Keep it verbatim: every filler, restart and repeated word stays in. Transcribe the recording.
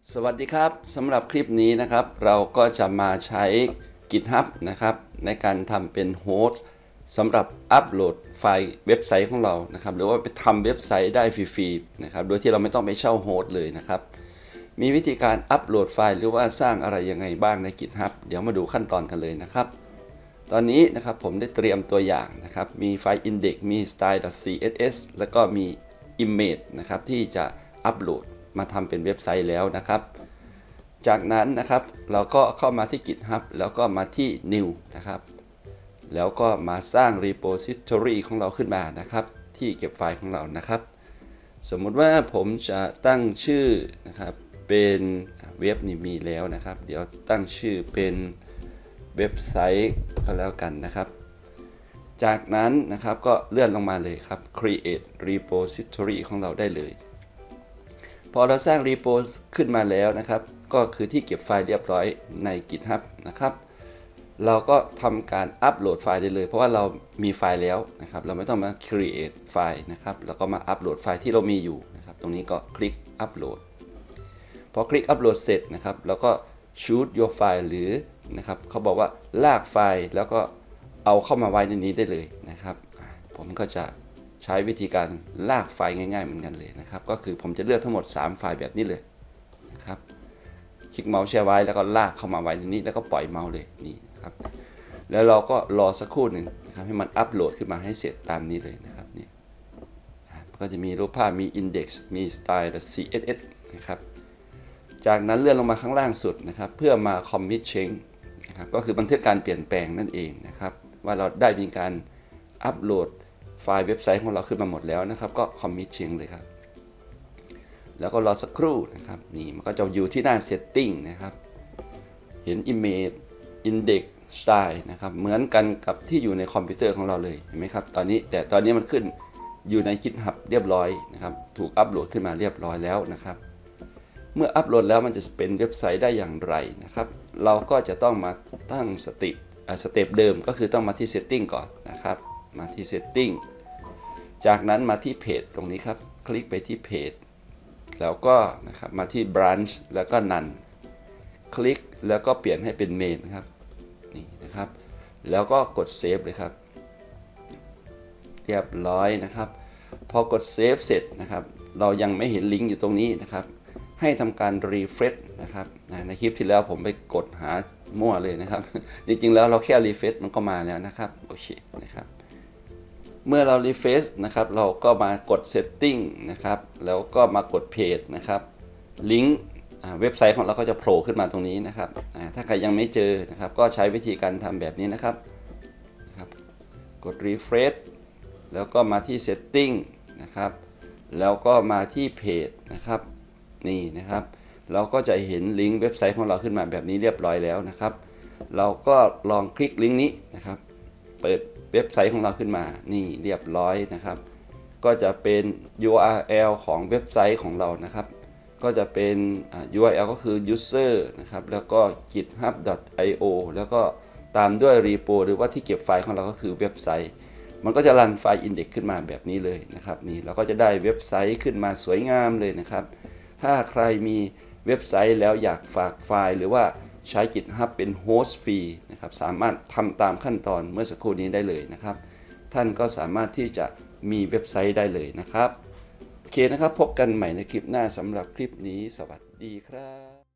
สวัสดีครับสำหรับคลิปนี้นะครับเราก็จะมาใช้ GitHub นะครับในการทำเป็นโฮสต์สำหรับอัปโหลดไฟล์เว็บไซต์ของเรานะครับหรือว่าไปทำเว็บไซต์ได้ฟรีๆนะครับโดยที่เราไม่ต้องไปเช่าโฮสต์เลยนะครับมีวิธีการอัปโหลดไฟล์หรือว่าสร้างอะไรยังไงบ้างใน GitHub เดี๋ยวมาดูขั้นตอนกันเลยนะครับตอนนี้นะครับผมได้เตรียมตัวอย่างนะครับมีไฟล์ index มี style.css แล้วก็มี image นะครับที่จะอัปโหลดมาทำเป็นเว็บไซต์แล้วนะครับจากนั้นนะครับเราก็เข้ามาที่ GitHub แล้วก็มาที่ new นะครับแล้วก็มาสร้าง repository ของเราขึ้นมานะครับที่เก็บไฟล์ของเรานะครับสมมุติว่าผมจะตั้งชื่อนะครับเป็นเว็บนี้มีแล้วนะครับเดี๋ยวตั้งชื่อเป็นเว็บไซต์ก็แล้วกันนะครับจากนั้นนะครับก็เลื่อนลงมาเลยครับ create repository ของเราได้เลยพอเราสร้าง repo ขึ้นมาแล้วนะครับก็คือที่เก็บไฟล์เรียบร้อยใน GitHub นะครับเราก็ทำการอัปโหลดไฟล์ได้เลยเพราะว่าเรามีไฟล์แล้วนะครับเราไม่ต้องมา create ไฟล์นะครับแล้วก็มาอัปโหลดไฟล์ที่เรามีอยู่นะครับตรงนี้ก็คลิกอัปโหลดพอคลิกอัปโหลดเสร็จนะครับเราก็ choose your file หรือนะครับเขาบอกว่าลากไฟล์แล้วก็เอาเข้ามาไว้ในนี้ได้เลยนะครับผมก็จะใช้วิธีการลากไฟล์ง่ายๆเหมือนกันเลยนะครับก็คือผมจะเลือกทั้งหมดสามไฟล์แบบนี้เลยนะครับคลิกเมาส์แช่ไว้แล้วก็ลากเข้ามาไว้ในนี้แล้วก็ปล่อยเมาส์เลยนี่ครับแล้วเราก็รอสักครู่หนึ่งนะครับให้มันอัปโหลดขึ้นมาให้เสร็จตามนี้เลยนะครับนี่ก็จะมีรูปภาพมี index มี style.css นะครับจากนั้นเลื่อนลงมาข้างล่างสุดนะครับเพื่อมา commit change นะครับก็คือบันทึกการเปลี่ยนแปลงนั่นเองนะครับว่าเราได้มีการอัปโหลดไฟล์เว็บไซต์ของเราขึ้นมาหมดแล้วนะครับก็ commit change เลยครับแล้วก็รอสักครู่นะครับนี่มันก็จะอยู่ที่หน้า setting นะครับเห็น image index style นะครับเหมือนกันกับที่อยู่ในคอมพิวเตอร์ของเราเลยเห็นไหมครับตอนนี้แต่ตอนนี้มันขึ้นอยู่ใน GitHub เรียบร้อยนะครับถูกอัปโหลดขึ้นมาเรียบร้อยแล้วนะครับเมื่ออัปโหลดแล้วมันจะเป็นเว็บไซต์ได้อย่างไรนะครับเราก็จะต้องมาตั้งสเต็ปสเต็ปเดิมก็คือต้องมาที่ setting ก่อนนะครับมาที่ setting จากนั้นมาที่เพจตรงนี้ครับคลิกไปที่เพจแล้วก็นะครับมาที่ branch แล้วก็ none คลิกแล้วก็เปลี่ยนให้เป็น main ครับนี่นะครับแล้วก็กด save เลยครับเรียบร้อยนะครับพอกด save เสร็จนะครับเรายังไม่เห็นลิงก์อยู่ตรงนี้นะครับให้ทำการ refresh นะครับในคลิปที่แล้วผมไปกดหามั่วเลยนะครับจริงๆแล้วเราแค่ refresh มันก็มาแล้วนะครับโอเคนะครับเมื่อเรา refresh นะครับเราก็มากด setting นะครับแล้วก็มากด page นะครับลิงก์เว็บไซต์ของเราก็จะโผล่ขึ้นมาตรงนี้นะครับถ้าใครยังไม่เจอนะครับก็ใช้วิธีการทำแบบนี้นะครับนะครับกด refresh แล้วก็มาที่ setting นะครับแล้วก็มาที่ page นะครับนี่นะครับเราก็จะเห็นลิงก์เว็บไซต์ของเราขึ้นมาแบบนี้เรียบร้อยแล้วนะครับเราก็ลองคลิกลิงก์นี้นะครับเปิดเว็บไซต์ของเราขึ้นมานี่เรียบร้อยนะครับก็จะเป็น ยู อาร์ แอล ของเว็บไซต์ของเรานะครับก็จะเป็น ยู อาร์ แอล ก็คือ user นะครับแล้วก็ github ดอท ไอ โอ แล้วก็ตามด้วย repo หรือว่าที่เก็บไฟล์ของเราก็คือเว็บไซต์มันก็จะรันไฟล์ index ขึ้นมาแบบนี้เลยนะครับนี่เราก็จะได้เว็บไซต์ขึ้นมาสวยงามเลยนะครับถ้าใครมีเว็บไซต์แล้วอยากฝากไฟล์หรือว่าใช้ GitHub เป็นโฮสต์ฟรีนะครับสามารถทำตามขั้นตอนเมื่อสักครู่นี้ได้เลยนะครับท่านก็สามารถที่จะมีเว็บไซต์ได้เลยนะครับโอเคนะครับพบกันใหม่ในคลิปหน้าสำหรับคลิปนี้สวัสดีครับ